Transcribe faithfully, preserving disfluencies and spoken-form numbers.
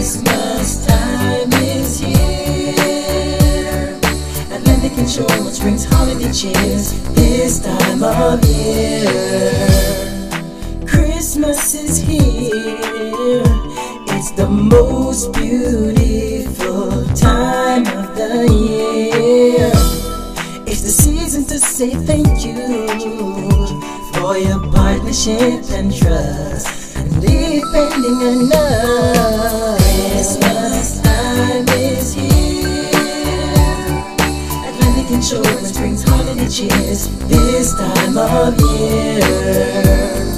Christmas time is here. Atlantic Insurance brings holiday cheers this time of year. Christmas is here. It's the most beautiful time of the year. It's the season to say thank you for your partnership and trust, and depending on us. Christmas time is here. Atlantic Insurance brings holiday cheers this time of year.